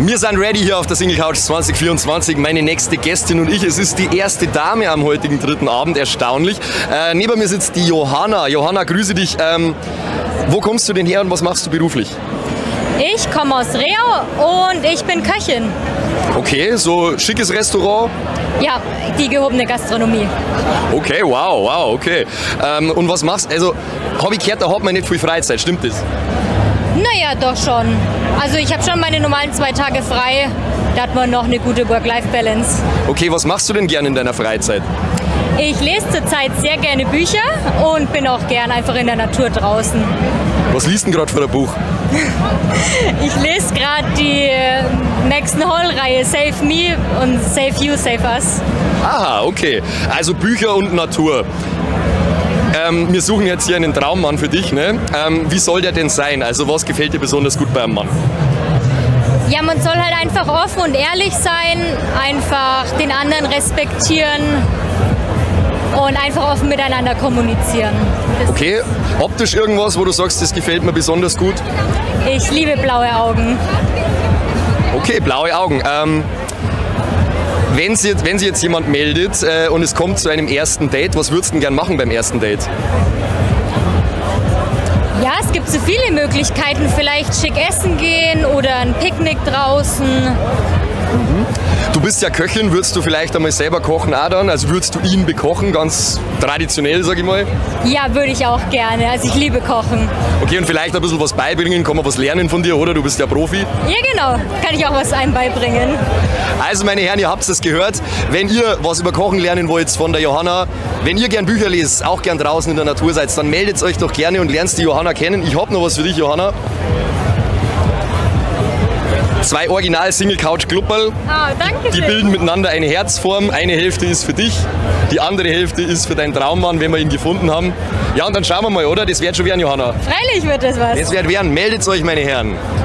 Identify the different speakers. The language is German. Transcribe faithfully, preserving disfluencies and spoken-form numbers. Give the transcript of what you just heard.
Speaker 1: Wir sind ready hier auf der Single Couch zwanzig vierundzwanzig. Meine nächste Gästin und ich. Es ist die erste Dame am heutigen dritten Abend. Erstaunlich. Äh, neben mir sitzt die Johanna. Johanna, grüße dich. Ähm, wo kommst du denn her und was machst du beruflich?
Speaker 2: Ich komme aus Reau und ich bin Köchin.
Speaker 1: Okay, so schickes Restaurant?
Speaker 2: Ja, die gehobene Gastronomie.
Speaker 1: Okay, wow, wow, okay. Ähm, und was machst du? Also, habe ich gehört, da hat man nicht viel Freizeit, stimmt das?
Speaker 2: Naja, doch schon. Also ich habe schon meine normalen zwei Tage frei. Da hat man noch eine gute Work-Life-Balance.
Speaker 1: Okay, was machst du denn gerne in deiner Freizeit?
Speaker 2: Ich lese zurzeit sehr gerne Bücher und bin auch gern einfach in der Natur draußen.
Speaker 1: Was liest du denn gerade für ein Buch?
Speaker 2: Ich lese gerade die Maxon Hall-Reihe Save Me und Save You, Save Us.
Speaker 1: Aha, okay. Also Bücher und Natur. Ähm, wir suchen jetzt hier einen Traummann für dich. Ne? Ähm, wie soll der denn sein? Also was gefällt dir besonders gut bei einem Mann?
Speaker 2: Ja, man soll halt einfach offen und ehrlich sein, einfach den anderen respektieren und einfach offen miteinander kommunizieren. Das
Speaker 1: okay, optisch irgendwas, wo du sagst, das gefällt mir besonders gut?
Speaker 2: Ich liebe blaue Augen.
Speaker 1: Okay, blaue Augen. Ähm, wenn sich wenn sie jetzt jemand meldet äh, und es kommt zu einem ersten Date, was würdest du denn gern machen beim ersten Date?
Speaker 2: Ja, es gibt so viele Möglichkeiten. Vielleicht schick essen gehen oder ein Picknick draußen.
Speaker 1: Mhm. Du bist ja Köchin, würdest du vielleicht einmal selber kochen auch dann? Also würdest du ihn bekochen, ganz traditionell, sag ich mal?
Speaker 2: Ja, würde ich auch gerne. Also ich liebe Kochen.
Speaker 1: Okay, und vielleicht ein bisschen was beibringen, kann man was lernen von dir, oder? Du bist ja Profi.
Speaker 2: Ja, genau. Kann ich auch was einem beibringen.
Speaker 1: Also meine Herren, ihr habt es gehört. Wenn ihr was über Kochen lernen wollt von der Johanna, wenn ihr gern Bücher lest, auch gern draußen in der Natur seid, dann meldet euch doch gerne und lernt die Johanna kennen. Ich habe noch was für dich, Johanna. Zwei Original-Single-Couch-Klupperl.
Speaker 2: Ah, danke
Speaker 1: Die
Speaker 2: schön.
Speaker 1: bilden miteinander eine Herzform. Eine Hälfte ist für dich, die andere Hälfte ist für deinen Traummann, wenn wir ihn gefunden haben. Ja, und dann schauen wir mal, oder? Das wird schon werden, Johanna.
Speaker 2: Freilich wird das was.
Speaker 1: Das wird werden. Meldet euch, meine Herren.